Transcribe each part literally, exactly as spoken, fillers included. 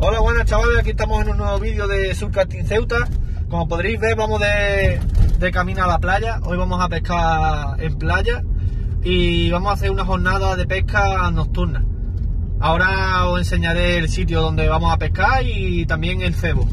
Hola, buenas chavales, aquí estamos en un nuevo vídeo de Surfcasting Ceuta. Como podréis ver, vamos de, de camino a la playa. Hoy vamos a pescar en playa y vamos a hacer una jornada de pesca nocturna. Ahora os enseñaré el sitio donde vamos a pescar y también el cebo.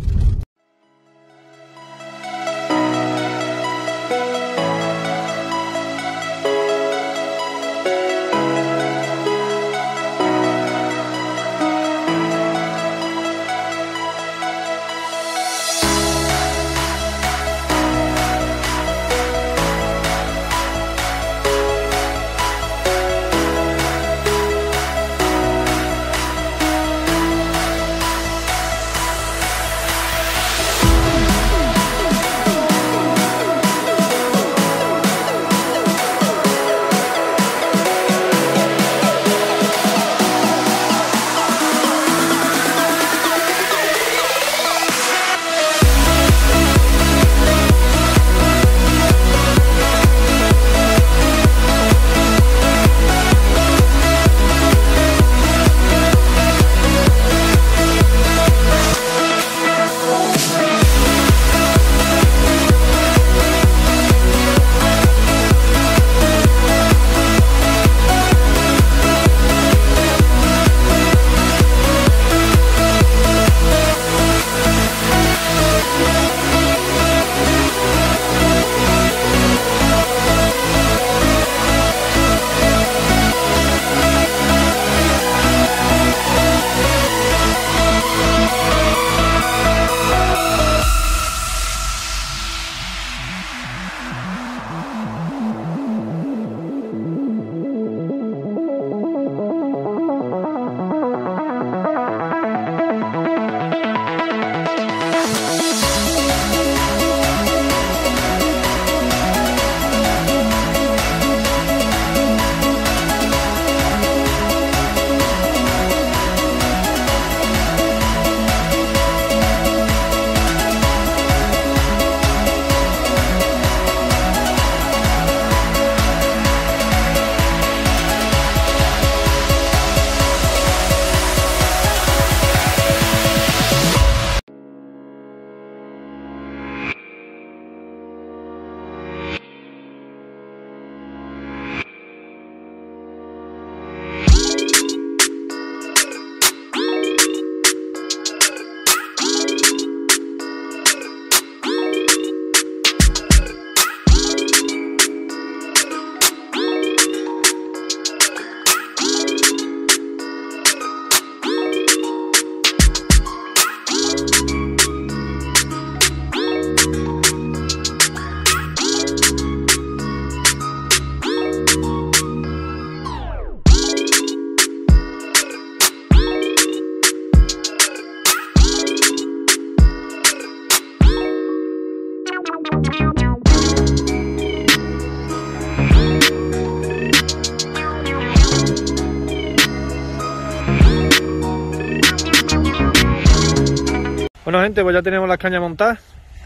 Bueno gente, pues ya tenemos las cañas montadas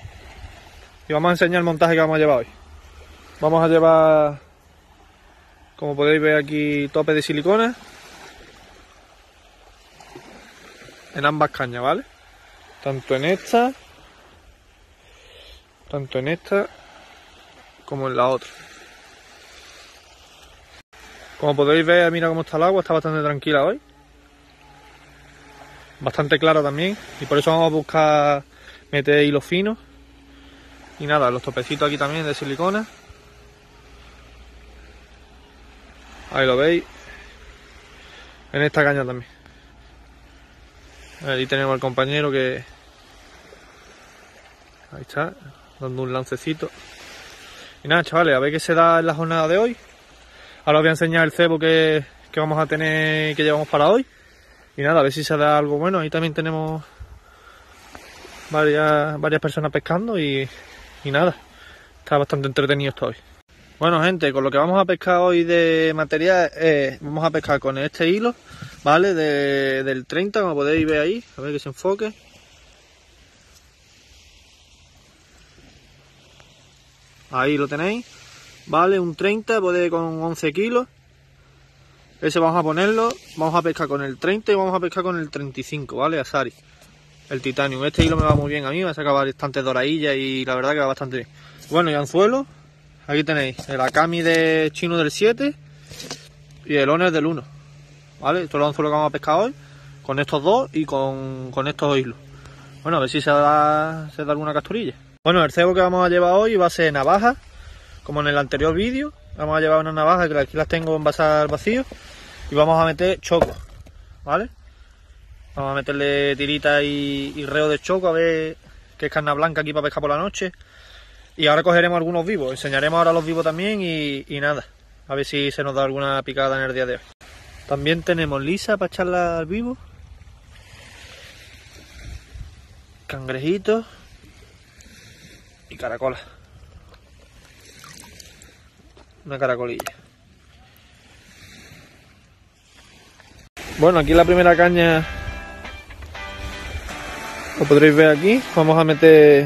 y vamos a enseñar el montaje que vamos a llevar hoy. Vamos a llevar, como podéis ver aquí, tope de silicona en ambas cañas, ¿vale? Tanto en esta, tanto en esta como en la otra. Como podéis ver, mira cómo está el agua, está bastante tranquila hoy. Bastante clara también, y por eso vamos a buscar meter hilos finos. Y nada, los topecitos aquí también de silicona. Ahí lo veis. En esta caña también. Ahí tenemos al compañero que... Ahí está, dando un lancecito. Y nada, chavales, a ver qué se da en la jornada de hoy. Ahora os voy a enseñar el cebo que, que vamos a tener, que llevamos para hoy. Y nada, a ver si se da algo bueno. Ahí también tenemos varias, varias personas pescando y, y nada, está bastante entretenido esto hoy. Bueno gente, con lo que vamos a pescar hoy de material, eh, vamos a pescar con este hilo, ¿vale? De, del treinta, como podéis ver ahí, a ver que se enfoque. Ahí lo tenéis, ¿vale? Un treinta, puede con once kilos. Ese vamos a ponerlo, vamos a pescar con el treinta y vamos a pescar con el treinta y cinco, ¿vale? Asari, el Titanium. Este hilo me va muy bien a mí, me ha sacado bastantes doradillas y la verdad que va bastante bien. Bueno, y anzuelo, aquí tenéis el Akami de chino del siete y el Honor del uno, ¿vale? Estos son los anzuelos que vamos a pescar hoy, con estos dos y con, con estos hilos. Bueno, a ver si se da, se da alguna capturilla. Bueno, el cebo que vamos a llevar hoy va a ser navaja, como en el anterior vídeo. Vamos a llevar una navaja que aquí las tengo en basal vacío. Y vamos a meter choco, ¿vale? Vamos a meterle tirita y, y reo de choco, a ver qué es carne blanca aquí para pescar por la noche. Y ahora cogeremos algunos vivos, enseñaremos ahora los vivos también y, y nada. A ver si se nos da alguna picada en el día de hoy. También tenemos lisa para echarla al vivo. Cangrejitos. Y caracola. Una caracolilla. Bueno, aquí la primera caña lo podréis ver aquí. Vamos a meter...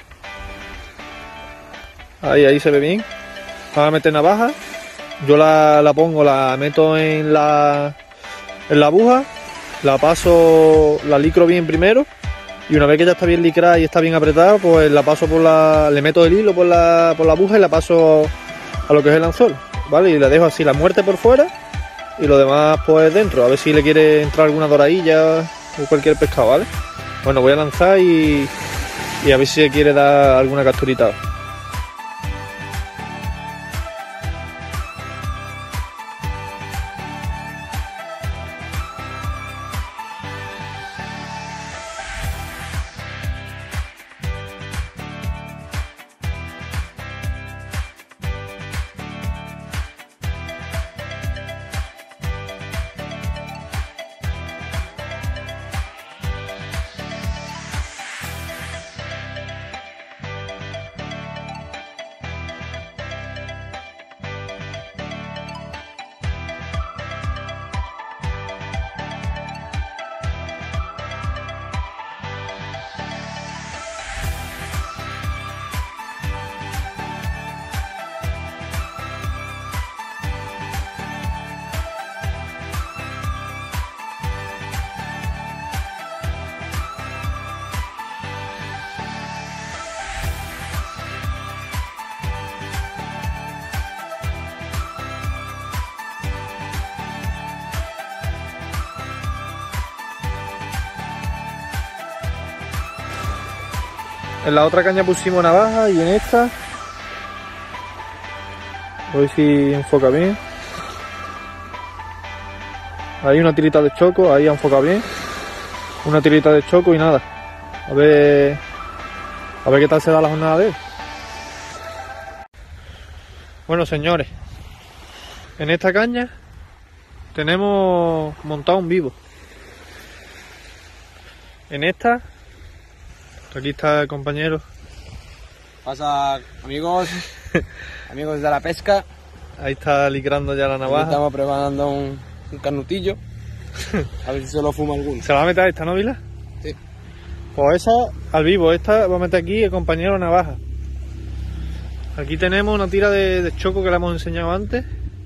Ahí, ahí se ve bien. Vamos a meter navaja. Yo la, la pongo, la meto en la, en la aguja. La paso, la licro bien primero. Y una vez que ya está bien licrada y está bien apretada, pues la paso por la... Le meto el hilo por la, por la aguja y la paso a lo que es el anzuelo, ¿vale? Y la dejo así, la muerte por fuera. Y lo demás pues dentro, a ver si le quiere entrar alguna doradilla o cualquier pescado, ¿vale? Bueno, voy a lanzar y, y a ver si le quiere dar alguna capturita. En la otra caña pusimos navaja y en esta, a ver si enfoca bien. Ahí una tirita de choco, ahí enfoca bien. Una tirita de choco y nada. A ver, a ver qué tal se da la jornada de hoy. Bueno, señores, en esta caña tenemos montado un vivo. En esta, aquí está el compañero. Pasa, amigos, amigos de la pesca. Ahí está licrando ya la navaja. Aquí estamos preparando un, un canutillo. A ver si se lo fuma alguno. ¿Se va a meter esta, no, Vila? Sí. Pues esa al vivo, esta va a meter aquí el compañero navaja. Aquí tenemos una tira de, de choco que le hemos enseñado antes.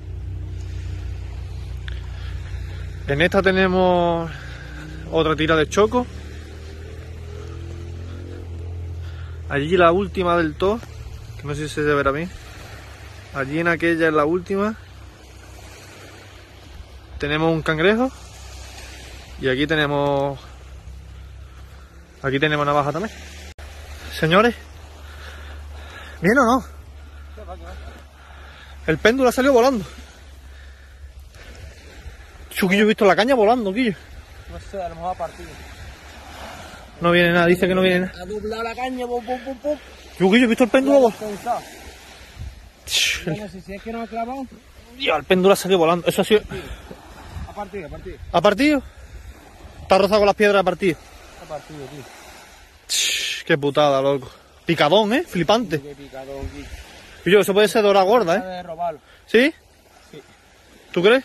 En esta tenemos otra tira de choco. Allí la última del todo, que no sé si se verá bien. Allí en aquella es la última. Tenemos un cangrejo. Y aquí tenemos... Aquí tenemos navaja también. Señores, ¿bien o no? El péndulo ha salido volando. Chuquillo, he visto la caña volando, Quillo. No sé, a lo mejor ha partido. No viene nada, dice que no viene nada. Ha doblado la caña, pum, pum, pum, pum. Chuquillo, he visto el péndulo volando. No sé si es que no ha clavado. Dios, el péndulo ha salido volando. Eso ha sido... Ha partido, ha partido. ¿Ha partido? Está rozado con las piedras, ha partido. Ha partido, tío. Qué putada, loco. Picadón, ¿eh? Flipante. Qué picadón, tío. Y yo, eso puede ser dora gorda, ¿eh? De robarlo. ¿Sí? Sí. ¿Tú crees?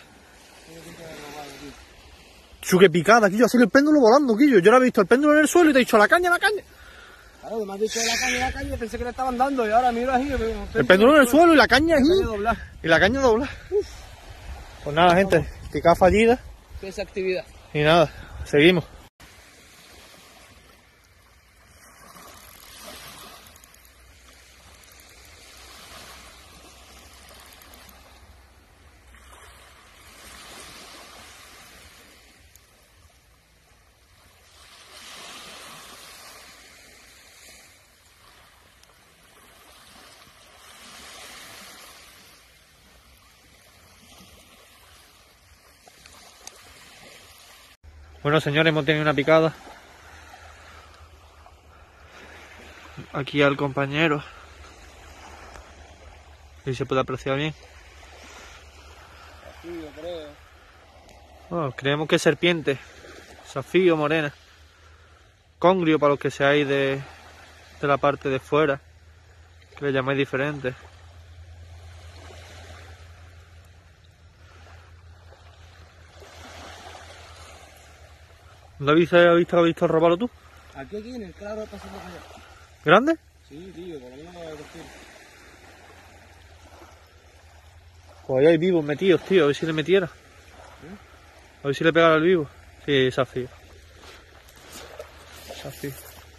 Chu, qué picada, Quillo. Ha salido el péndulo volando, Quillo. Yo no he visto el péndulo en el suelo y te he dicho la caña, la caña. Claro, me has dicho la caña, la caña. Pensé que le estaban dando y ahora miro así. El péndulo en el suelo y la caña ahí. La caña doblar. Y la caña dobla. Pues nada, gente. Picada fallida. Esa actividad. Y nada, seguimos. Bueno, señores, hemos tenido una picada. Aquí al compañero. Y se puede apreciar bien. Zafío, creo. Bueno, creemos que es serpiente. Zafío, morena. Congrio para los que seáis de, de la parte de fuera. Que le llamáis diferente. ¿David has visto, has visto robarlo tú? Aquí, aquí, en el claro, pasando por allá. ¿Grande? Sí, tío, por lo menos me va a decir. Pues ahí hay vivos metidos, tío, a ver si le metiera. ¿Eh? A ver si le pegara al vivo. Sí, Zafío. Zafío.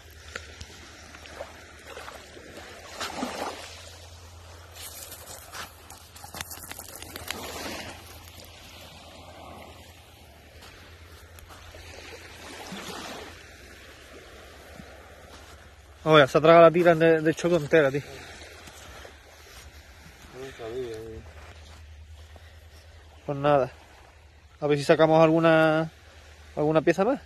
Oye, se ha tragado la tira de, de choco entera, tío. No sabía, tío. Pues nada. A ver si sacamos alguna alguna pieza más.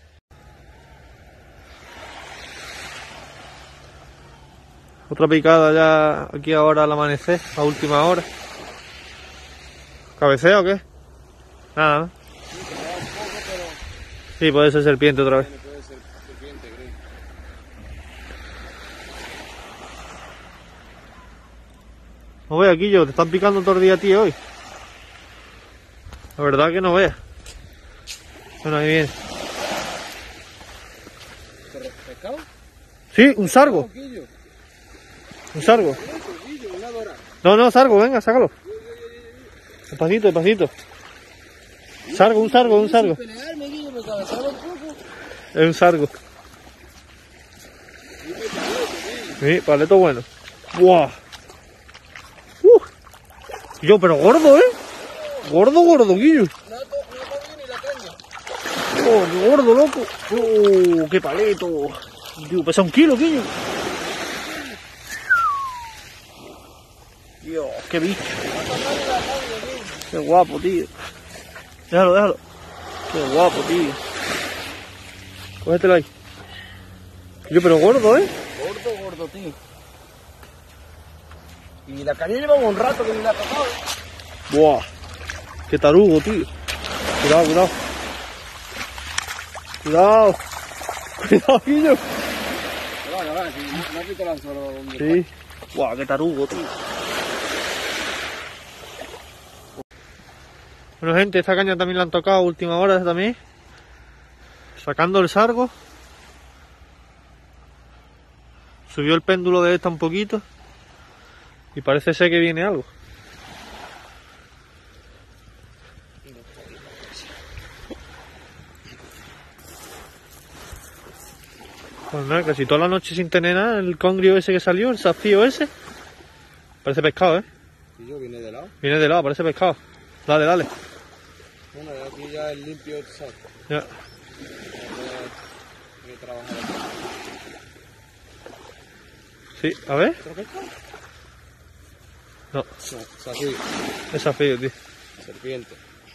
Otra picada ya aquí ahora al amanecer, a última hora. ¿Cabecea o qué? Nada, ¿no? Sí, que me da un poco, pero... Sí, puede ser serpiente otra vez. Puede ser serpiente, creo. No veas, Quillo, te están picando todo el día a ti hoy. La verdad que no veas. Bueno, ahí viene. ¿Pescado? Sí, un sargo. Quillo. Un sargo. Quillo, una dora. No, no, sargo, venga, sácalo. Despacito, despacito. Sargo, un sargo, un sargo. Pelearme, Quillo, me cabezaba un poco. Es un sargo. Sí, paleto bueno. ¡Buah! ¡Uh! Yo, pero gordo, ¿eh? Gordo, gordo, Guillo. No, no, no, ni la tengo. ¡Oh, qué gordo, loco! ¡Oh, qué paleto! Tío, pesa un kilo, Guillo. Dios, qué bicho. Qué guapo, tío. Déjalo, déjalo. Qué guapo, tío. Cógetelo ahí. Yo, pero gordo, ¿eh? Gordo, gordo, tío. Y la caña lleva un rato que ni la ha tocado. Buah. Qué tarugo, tío. Cuidado, cuidado. Cuidado. Cuidado, Guillo. Vale, vale, si no, no quito el anzuelo. Sí. Buah, qué tarugo, tío. Bueno, gente, esta caña también la han tocado a última hora también. Sacando el sargo. Subió el péndulo de esta un poquito. Y parece ser que viene algo. Pues nada, casi toda la noche sin tener nada. El congrio ese que salió, el zafío ese. Parece pescado, ¿eh? Y yo viene de lado. Viene de lado, parece pescado. Dale, dale. Bueno, y aquí ya el limpio, ¿sabes? Ya. Voy a trabajar aquí. Sí, a ver. ¿Otro pescado? No, No, zafío. es zafío, tío. Serpiente.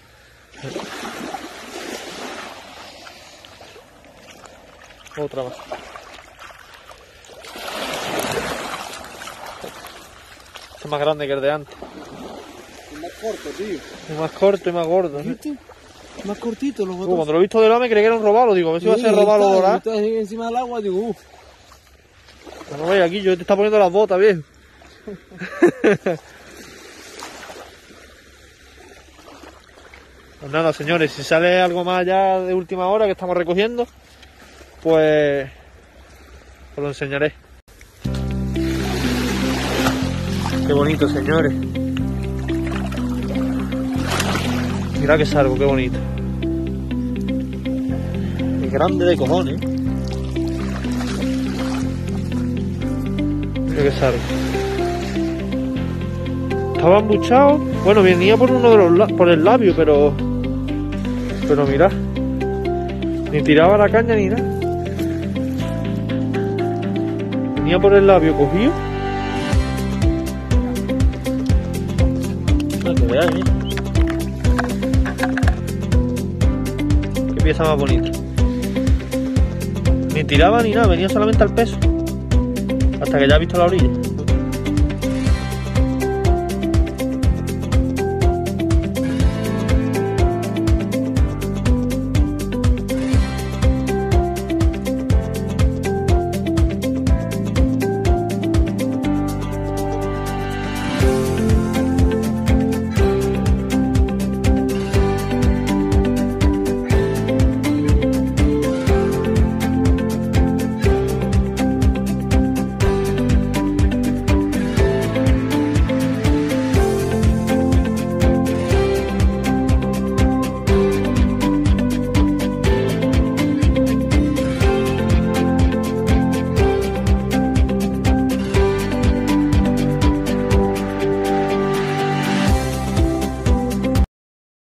Otra más. Es más grande que el de antes. Es más corto, tío. Es más corto y más gordo. ¿Sí? ¿Viste? Más cortito los Uh, otros. cuando lo he visto de lado me creí que era un robalo. Digo, a ver si va a ser robalo dorado. Estás ahí encima del agua, digo, uff. No vaya aquí, yo te está poniendo las botas, viejo. Pues nada, señores, si sale algo más ya de última hora que estamos recogiendo, pues os lo enseñaré. Qué bonito, señores. Mira que salgo, qué bonito. Es grande de cojones. Mira que salgo. Estaba embuchado. Bueno, venía por uno de los la por el labio, pero. Pero mira. Ni tiraba la caña ni nada. Venía por el labio cogido. No, que veáis, ¿eh? Qué pieza más bonita. Ni tiraba ni nada, venía solamente al peso. Hasta que ya he visto la orilla.